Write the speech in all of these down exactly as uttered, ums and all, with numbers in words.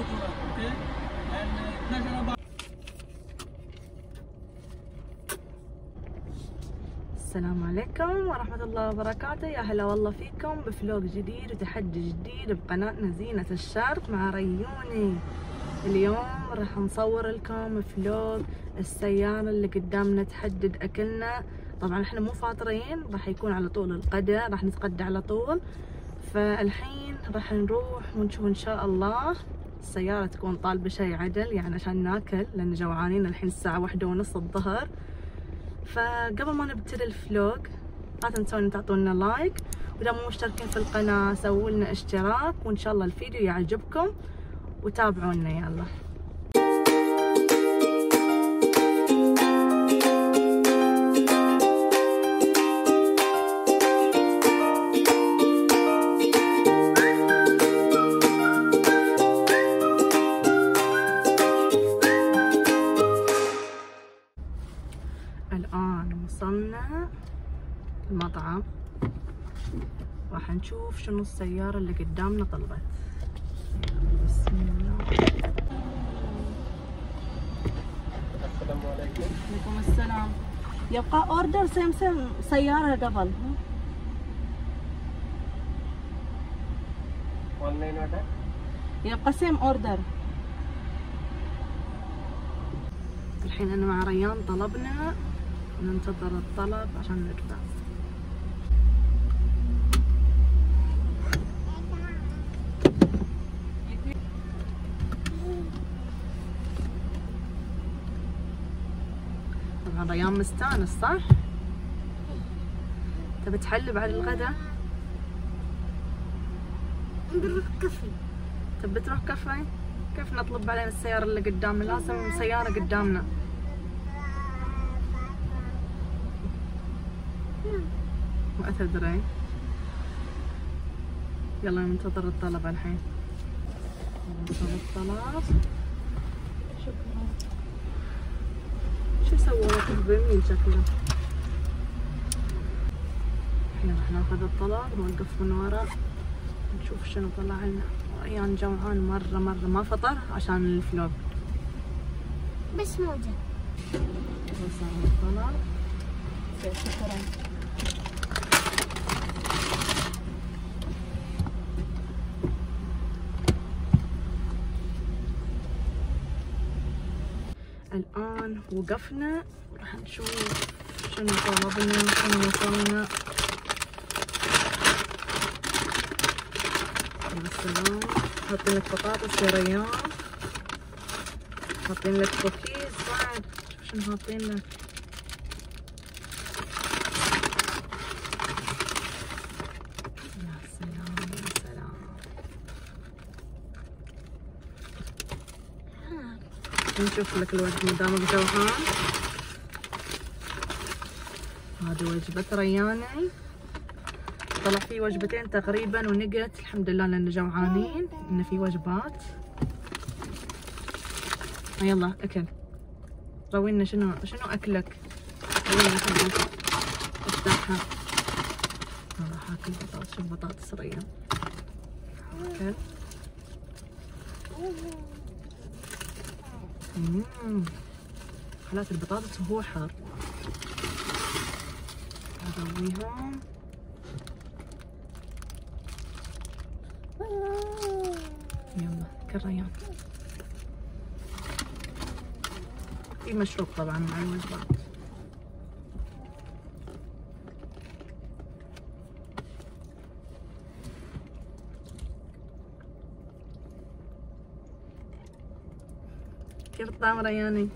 السلام عليكم ورحمة الله وبركاته. يا هلا والله فيكم بفلوق جديد وتحدي جديد بقناتنا زينة الشرق مع ريوني. اليوم راح نصور لكم فلوق السيارة اللي قدامنا تحدد اكلنا. طبعا احنا مو فاطرين، راح يكون على طول الغدا، راح نتغدى على طول. فالحين راح نروح ونشوف ان شاء الله السيارة تكون طالبة شي عدل، يعني عشان ناكل لان جوعانين. الحين الساعة واحدة ونص الظهر. فقبل ما نبتدي الفلوق لا تنسون تعطونا لايك، واذا مو مشتركين في القناة سووا لنا اشتراك، وان شاء الله الفيديو يعجبكم وتابعونا. يلا الآن وصلنا المطعم، راح نشوف شنو السيارة اللي قدامنا طلبت. بسم الله. السلام عليكم. وعليكم السلام. يبقى اوردر سيم سيم سيارة قبل. Online order يبقى سيم اوردر. الحين انا مع ريان طلبنا، ننتظر الطلب عشان ندفع. طبعا ريان مستانس صح؟ تبي تحلب على الغداء؟ نروح كافي. تبي تروح كافي؟ كيف نطلب علينا السيارة اللي قدامنا؟ لازم سيارة قدامنا. ما تدري. يلا ننتظر الطلب الحين. ننتظر الطلب. شكرا. شو سووا لك بمين شكله؟ احنا راح ناخذ الطلب ونوقف من ورا نشوف شنو طلع لنا. ريان جوعان مرة مرة ما فطر عشان الفلوق. بس موجة. وصل الطلب. شكرا. الآن وقفنا راح نشوف شنو طلبنا شنو وصلنا. السلام. حاطين لك بطاطس يا ريان، حاطين لك كوكيز بعد. شوف شنو حاطين لك. يا سلام يا سلام. نشوف لك الوجبة مدامك جوعان. هذه وجبة رياني، طلع في وجبتين تقريبا ونقت. الحمد لله لان جوعانين ان في وجبات. يلا اكل. روينا شنو شنو اكلك. روينا خلينا افتحها. والله حاكل بطاطس. شوف بطاطس ريان. اكل. اممم خلاص البطاطس وهو حار. ارويهم. يلا كل ريان. في مشروب طبعا مع الوجبات. كيف الطعم رياني؟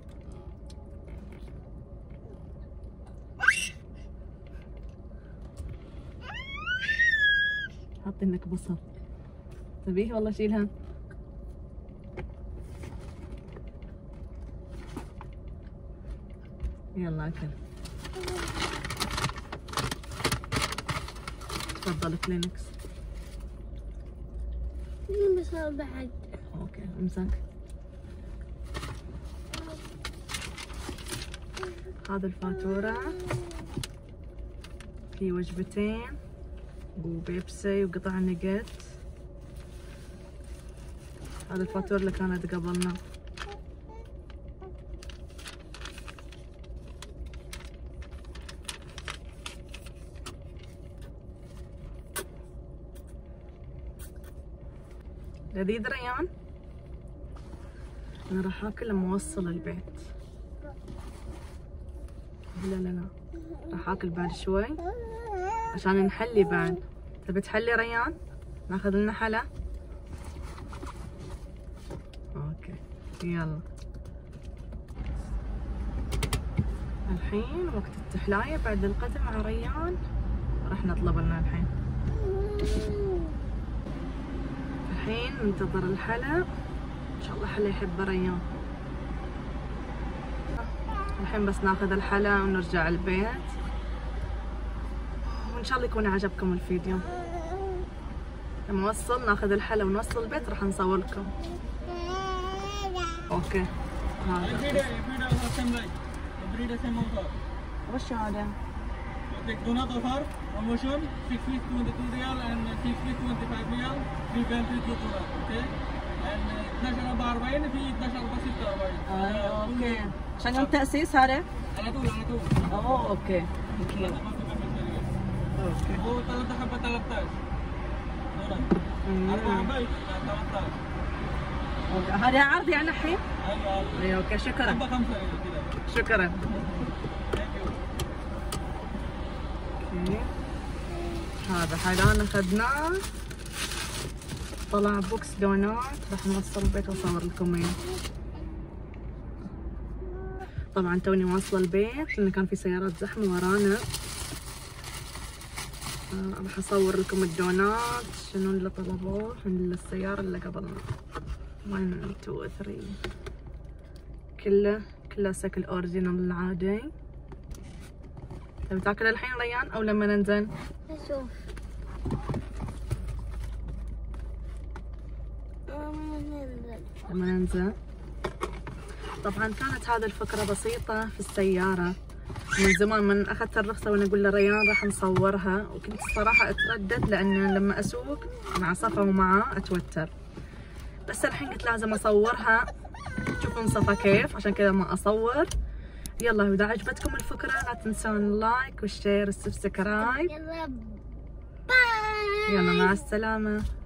حاطين لك بصل. تبيه والله شيلها. يلا اكل. تفضل كلينكس. بصل بعد. اوكي امسك. هذا الفاتورة، في وجبتين وبيبسي وقطع نقت. هذه الفاتورة اللي كانت قبلنا. لذيذ ريان؟ أنا راح آكل لما أوصل البيت. لا لا لا راح آكل بعد شوي عشان نحلي بعد. تبي تحلي ريان؟ ناخذ لنا حلا؟ اوكي يلا. الحين وقت التحلاية بعد القدم مع ريان، راح نطلب لنا الحين. الحين ننتظر الحلا، ان شاء الله حلا يحب ريان. الحين بس ناخذ الحلا ونرجع البيت، وان شاء الله يكون عجبكم الفيديو. لما نوصل ناخذ الحلا ونوصل البيت راح نصور لكم. اوكي هذا وش هذا؟ donut offer promotion six weeks twenty-two riyal and six weeks twenty-five riyal free pantry two donut. Okay, and اثناشر أربعة وأربعين في اثناشر أربعة ستة وأربعين. اه اوكي. عشان يوم تأسيس هذا؟ على طول على طول. اوه اوكي. اوكي. اوكي. هو ثلاثة حبة ثلاثة عشر. أربعة حبة ثلاثة عشر. اوكي. هذا عرض يعني الحين؟ ايوه. ايوه اوكي شكرا. حبة خمسة كذا. شكرا. اوكي. هذا حلان اخذناه، طلع بوكس دونات، راح نوصل البيت واصور لكم اياه. طبعا توني واصله البيت لان كان في سيارات زحمه ورانا. آه راح اصور لكم الدونات شنو اللي طلبوه من السياره اللي قبلنا. واحد اثنين ثلاثة كله كله شكل اوريجينال العادي. تبي تاكل الحين ريان او لما ننزل؟ اشوف. لما ننزل. طبعا كانت هذه الفكرة بسيطة في السيارة من زمان، من اخذت الرخصة وانا اقول لريان راح نصورها، وكنت الصراحة اتردد لان لما اسوق مع صفا ومعاه اتوتر، بس الحين قلت لازم اصورها. تشوفون صفا كيف، عشان كذا ما اصور. يلا اذا عجبتكم الفكرة لا تنسون اللايك والشير والسبسكرايب. يلا باي. يلا مع السلامة.